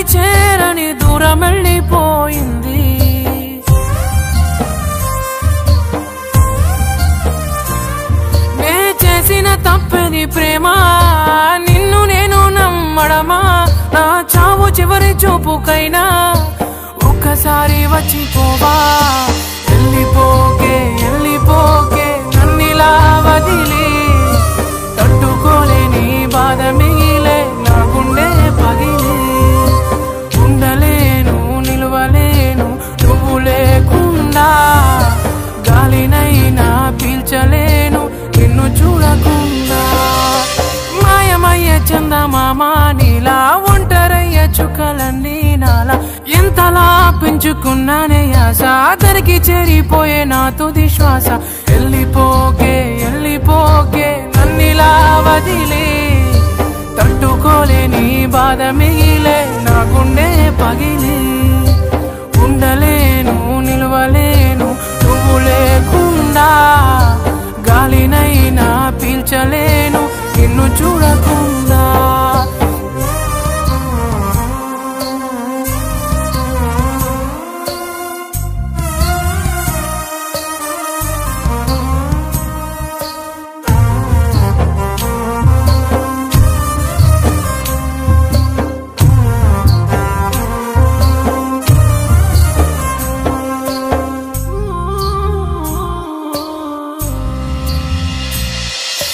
మళ్ళీ చేరని దూరం వెళ్ళిపోయింది. నే చేసిన తప్పని ప్రేమ, నిన్ను నేను నమ్మడమా? నా చావు చివరి చూపుకైనా ఒక్కసారి వచ్చిపోవా. వెళ్ళిపోకే వెళ్ళిపోకే నన్నిలా వదిలి, తట్టుకోలేని బాధ మిగిలే నా గుండె పగిలి. ఉండలేను నిలువలేను నువ్వు లేకుండా, గాలినైనా పీల్చలేను నిన్ను చూడకుండా. మాయమయ్య చందమామ నీలా, ఒంటరయ్య చుక్కలన్నీ నాలా. ఎంతలా పెంచుకున్నానే ఆశ, దరికి చేరిపోయే నా తుది శ్వాస. వెళ్ళిపోకే వెళ్ళిపోకే నన్నిలా వదిలి, తట్టుకోలేని బాధ మిగిలే నా గుండె పగిలి. ఉండలేను నిలువలేను నువ్వు లేకుండా, గాలినైనా పీల్చలేను